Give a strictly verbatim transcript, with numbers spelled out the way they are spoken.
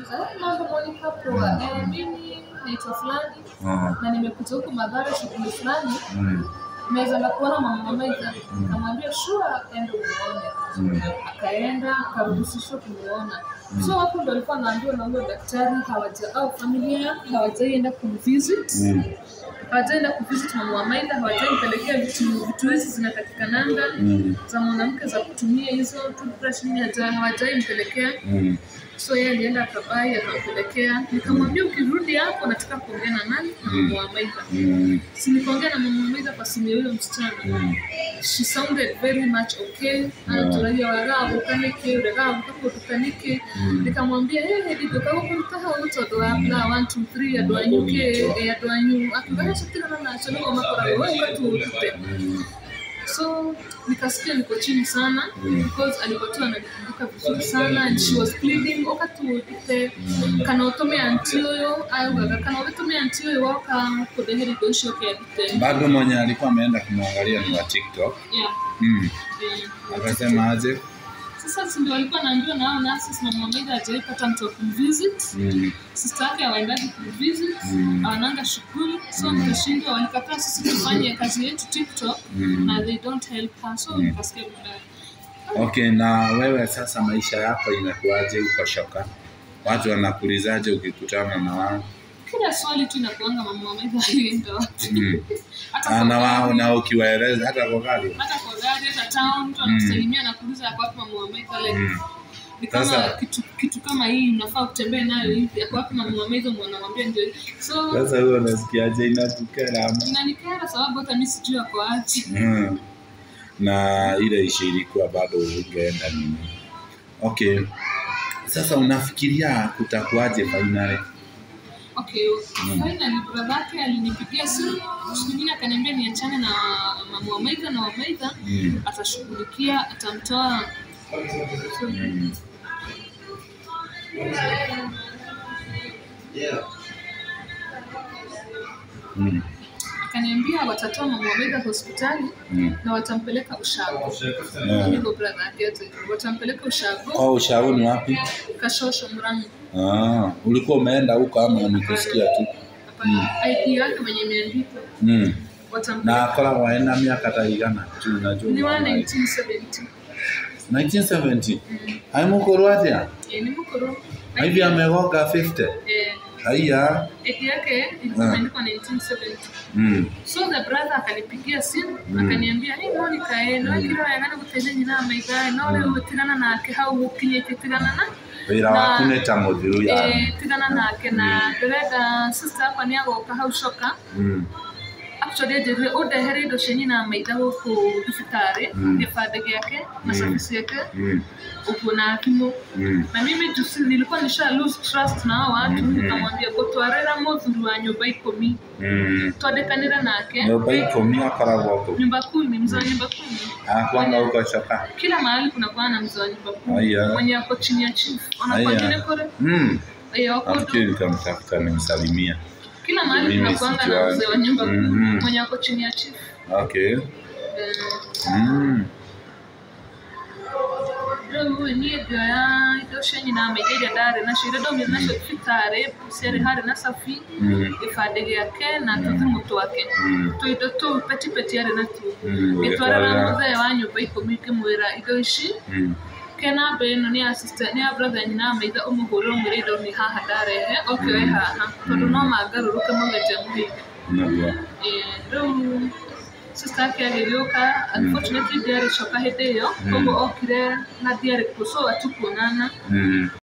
akaniuliza mambo Monica poa, eh mimi naitwa fulani na nimekuja huku Mathare shughuli fulani. Naweza na kuona mama Wamaitha. Nikamwambia sure enda uone. Akaenda akarudishwa kumuona. So hapo ndo alikuwa anaambiwa na huyo daktari hawaja au familia hawajaenda kumvisit. Hawajaenda kuvisit mama Wamaitha, hawajampelekea vitu vitu hizi zinatatikananga za mwanamke za kutumia hizo toothbrush ni hawajampelekea. So yeye alienda akabai akampelekea. Nikamwambia ukirudi hapo nataka kuongea na nani? Mama Wamaitha. Si nikaongea na mama Wamaitha kwa simu ya huyo msichana. She sounded very much okay. Anatolea warabu kanike warabu kako tukanike. Nikamwambia hey ndio kama kunitaha uto wa bla one two three adwanyuke adwanyu akibaya shikira na nacho kwa makora wewe ukatute. So nikasikia niko chini sana because alikuwa tu ananikumbuka vizuri sana and she was pleading okatute kana utome antioyo au kana utome antioyo waka kudeheri doisho kete. Bado mwenye alikuwa ameenda kumwangalia ni wa TikTok. Yeah. Mm. Akasema aje? Sasa ndio alikuwa anaambiwa na hao nurses na Wamaitha hajaipata mtu kumvisit. Mm. Sister yake hawaendagi kumvisit, hawananga shughuli. So nikashindwa walikataa sisi tufanye kazi yetu TikTok na they don't help her. So nikasikia vibaya. Okay, na wewe sasa maisha yako inakuaje uko shoka? Watu wanakuulizaje ukikutana na wao? Kila swali tu inakuanga mama Wamaitha alienda wapi. Hata na wao na ukiwaeleza hata kwa gari. Hata kwa gari hata town mtu anakusalimia na kuuliza yako wapi mama Wamaitha like. Ni kama kitu kitu kama hii unafaa kutembea nayo hivi yako wapi mama Wamaitha mwanamwambia ndio. So sasa wewe unasikiaje inatukera ama? Inanikera sababu hata mimi sijui yako aje. Mm. Na ile ishi ilikuwa bado ungeenda nini? Okay. Sasa unafikiria kutakuaje finally? Okay, mm. Finally brother alinipigia simu, mwingine akaniambia niachane na mama Wamaitha na Wamaitha mm. atashughulikia atamtoa. Mm. Yeah. Mm. Akaniambia watatoa mama Wamaitha hospitali mm. na watampeleka Ushago. Yeah. Ndio brother yake watampeleka Ushago. Kwa Ushago ni wapi? Kashosho Murang'a. Ah, ulikuwa umeenda huko ama unikusikia tu? Mm. I D yake mwenye imeandikwa. Mm. Na kola waenda miaka taigana tu unajua. Ni wa nineteen seventy. nineteen seventy. Mm. Hai mukuru atia? Eh, ni mukuru. Hivi amegoga fifty? Eh. Haya. I D yake imeandikwa nineteen seventy. Mm. So the brother akanipigia simu mm. akaniambia hey Monica eh no kiro yangana guteze nyina Wamaitha no le gutirana nake hau gukinye kitigana na wira wakuneta muthiru ya eh tigana nake na ndĩrenda sister hapa ni agoka hau shoka. Mm. Actually ndĩrĩ ũndehere indo cia nyina Wamaitha gũkũ thibitarĩ gĩbandĩ gĩake na service yake uko na kimu. Na mimi juzi nilikuwa nisha lose trust na hao watu nikamwambia gutwarira muthuri wa nyumba ikumi. Mm. Twadekanira nake nyumba ikumi akaragwa huko. Nyumba kumi, mzee wa nyumba kumi. Ah, kwanga huko shoka. Kila mahali kuna kwa na mzee wa nyumba kumi. Mwenye ako chini ya chief. Anakuja kule. Mm. Ayo hapo. Akili nikamtafuta nimsalimia. Kila mahali kuna kwa na mzee wa nyumba kumi. Mwenye ako chini ya chief. Okay. Mm. Ndio ni ndio ya ndio shenye na Wamaitha ndare na shire ndo mimi na hospitali sere hari na safi ifadege yake na tuthi mutu wake tuito tu peti peti yare na tu itwara mzee wa nyumba ikumi kimwira ido ishi kena be no ni assistant ni brother nyina Wamaitha umuhuro mwire ndo ni haha ndare he okay haha tondu no magaruruke mugeje muhige eh ndo sister yake alioka unfortunately diari shoka hede yo kogo okire na diari kuso atukuonana.